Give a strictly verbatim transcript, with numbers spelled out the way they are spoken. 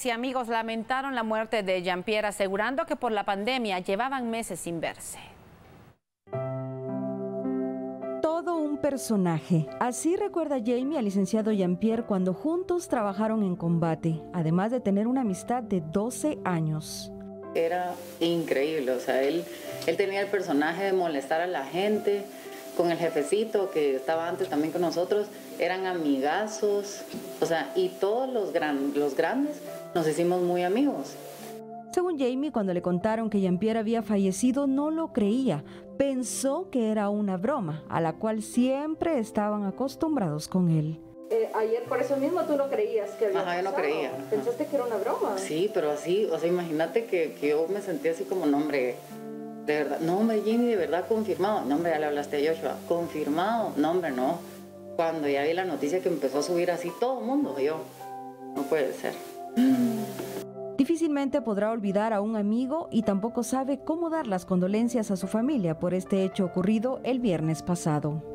Y amigos lamentaron la muerte de Jean-Pierre, asegurando que por la pandemia llevaban meses sin verse. Todo un personaje. Así recuerda Jamie al licenciado Jean-Pierre cuando juntos trabajaron en combate, además de tener una amistad de doce años. Era increíble, o sea, él, él tenía el personaje de molestar a la gente. Con el jefecito que estaba antes también con nosotros, eran amigazos, o sea, y todos los, gran, los grandes nos hicimos muy amigos. Según Jamie, cuando le contaron que Jean-Pierre había fallecido, no lo creía. Pensó que era una broma, a la cual siempre estaban acostumbrados con él. Eh, ayer por eso mismo tú no creías que había Ajá, yo no pasado. creía. ¿Pensaste que era una broma? Sí, pero así, o sea, imagínate que, que yo me sentía así como, no, hombre, de verdad, no, hombre, Jamie, de verdad, confirmado. No, hombre, ya le hablaste a Joshua, confirmado. No, hombre, no. Cuando ya vi la noticia que empezó a subir así todo el mundo, yo, no puede ser. Difícilmente podrá olvidar a un amigo y tampoco sabe cómo dar las condolencias a su familia por este hecho ocurrido el viernes pasado.